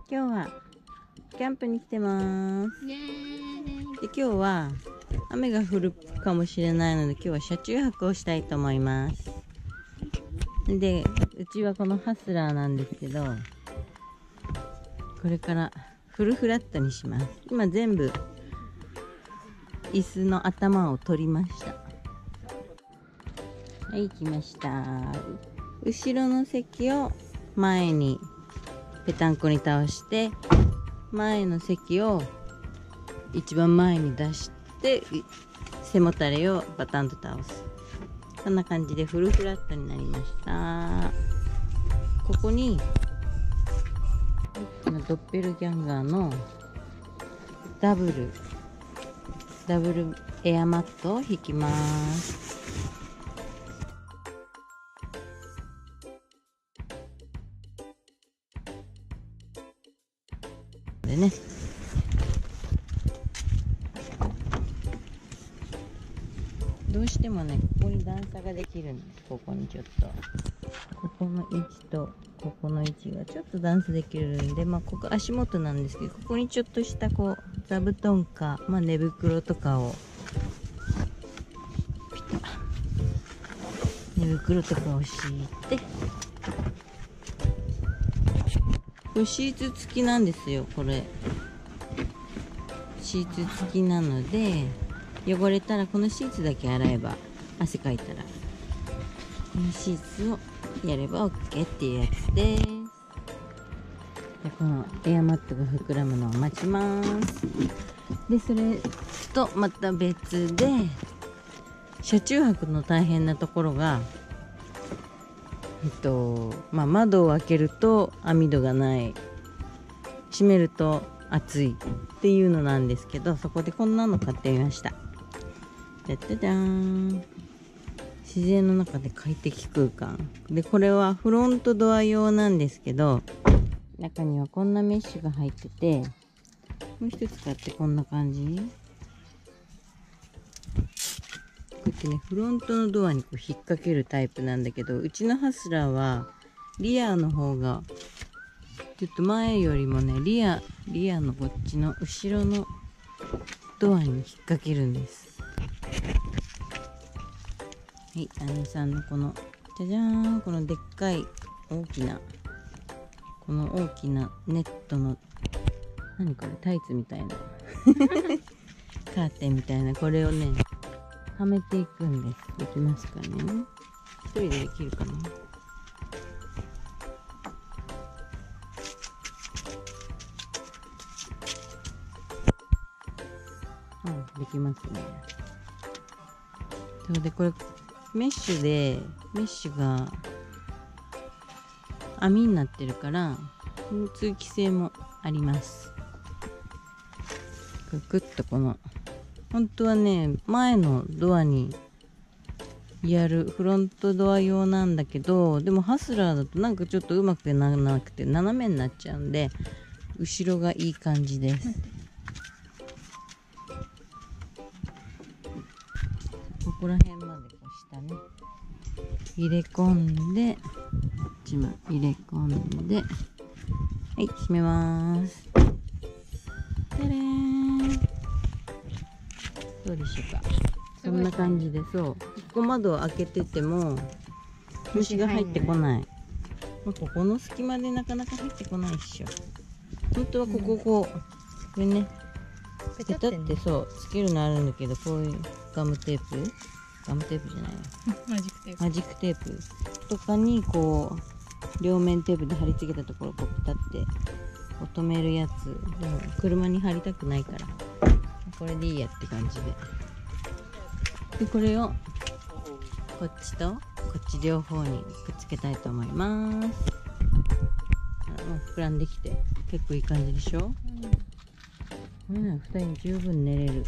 今日はキャンプに来てます。で、今日は雨が降るかもしれないので、今日は車中泊をしたいと思います。で、うちはこのハスラーなんですけど、これからフルフラットにします。今全部椅子の頭を取りました。はい、来ました。後ろの席を前にぺたんこに倒して、前の席を一番前に出して背もたれをバタンと倒す。こんな感じでフルフラットになりました。ここにドッペルギャンガーのダブルエアマットを引きます。でね、どうしてもね、ここに段差ができるんです。ここにちょっとここの位置とここの位置がちょっと段差できるんで、ここ足元なんですけど、ここにちょっとしたこう座布団か、寝袋とかを寝袋とかを敷いて、これシーツ付きなんですよ。これシーツ付きなので、汚れたらこのシーツだけ洗えば、汗かいたらこのシーツをやれば OK っていうやつです。で、このエアマットが膨らむのを待ちます。で、それとまた別で、車中泊の大変なところが、窓を開けると網戸がない、閉めると暑いっていうのなんですけど、そこでこんなの買ってみました。じゃじゃじゃーん。自然の中で快適空間で、これはフロントドア用なんですけど、中にはこんなメッシュが入ってて、もう一つ買ってこんな感じ、こうやってね、フロントのドアにこう引っ掛けるタイプなんだけど、うちのハスラーはリアの方がちょっと前よりもね、リアのこっちの後ろのドアに引っ掛けるんです。はい、姉さんのこのじゃじゃーん、このでっかい大きなネットの、何これ、タイツみたいなカーテンみたいな、これをねはめていくんです。できますかね。一人でできるかな。できますね。それでこれメッシュが網になってるから通気性もあります。グッとこの本当はね、前のドアにやるフロントドア用なんだけど、でもハスラーだとなんかちょっとうまくならなくて斜めになっちゃうんで、後ろがいい感じです。ここら辺までこう下ね入れ込んで、一番入れ込んで、はい、閉めます。てれーん。どうでしょうか。そんな感じで、ここ窓を開けてても虫が入ってこない。ここの隙間でなかなか入ってこないっしょ。本当はこれね、ペタってつけるのあるんだけど、こういうガムテープじゃないよマジックテープとかにこう両面テープで貼り付けたところをこうピタってこう止めるやつ。でも車に貼りたくないからこれでいいやって感じで、これをこっちとこっち両方にくっつけたいと思います。もう膨らんできて結構いい感じでしょ。2人十分寝れる。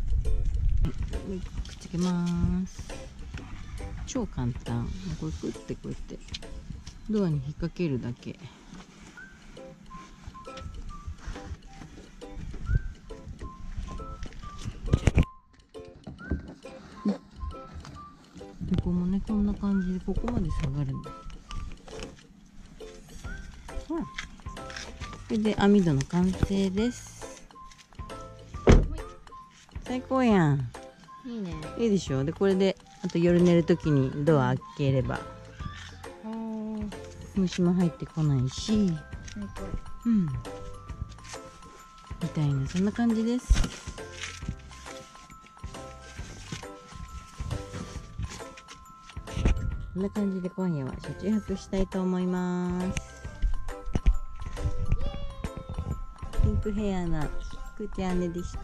くっつけます。超簡単。これくってこうやってドアに引っ掛けるだけ。ここもね、こんな感じでここまで下がるんです。ほら、 これで網戸の完成です。最高やん。 いいね。 いいでしょ。でこれであと夜寝るときにドア開ければ虫も入ってこないし、うんみたいな、そんな感じです。こんな感じで今夜は車中泊したいと思います。ピンクヘアなくーちゃんねでした。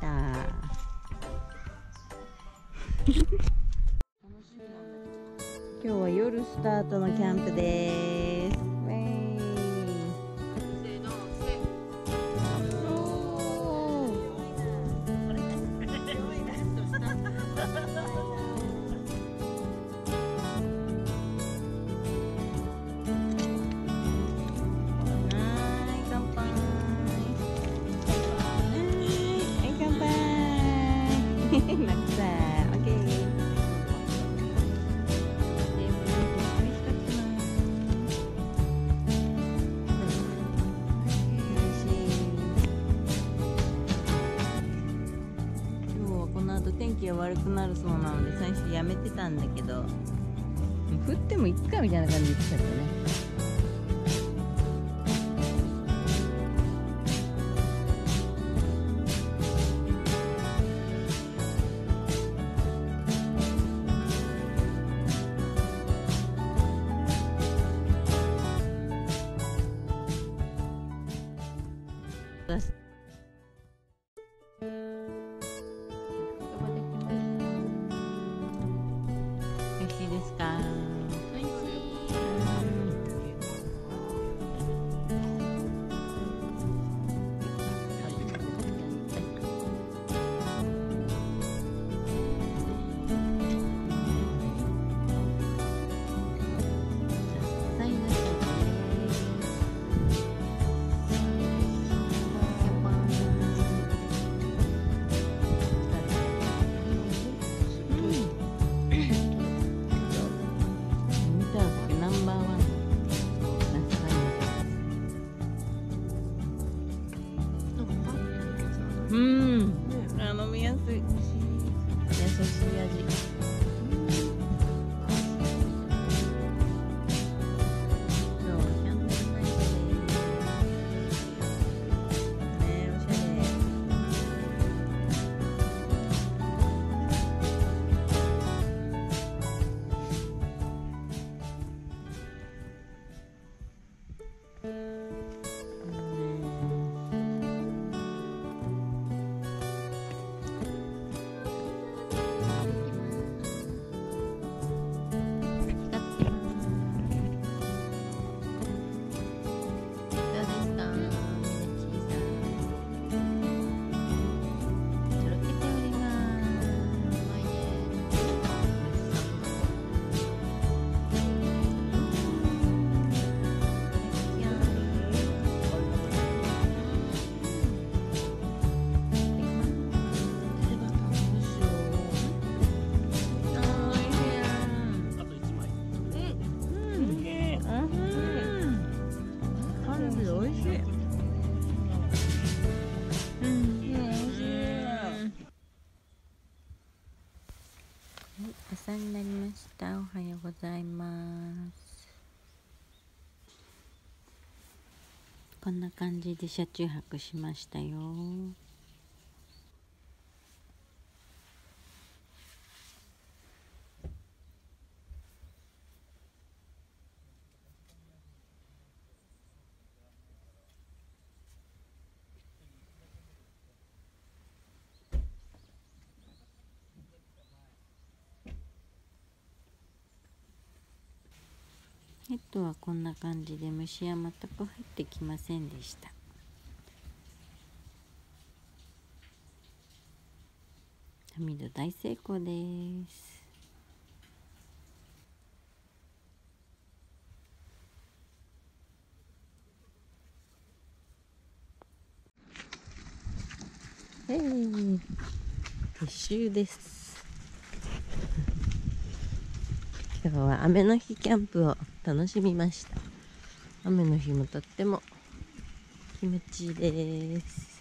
今日は夜スタートのキャンプです。ウェイ。天気が悪くなるそうなので最初やめてたんだけど、降ってもいっかみたいな感じで言ってたけどね。美味しいですか？ 美味しい。 うん、飲みやすい。優しい味。朝になりました。おはようございます。こんな感じで車中泊しましたよ。ヘッドはこんな感じで虫は全く入ってきませんでした。網戸大成功です。撤収です。今日は雨の日キャンプを楽しみました。雨の日もとっても気気持ちいいです。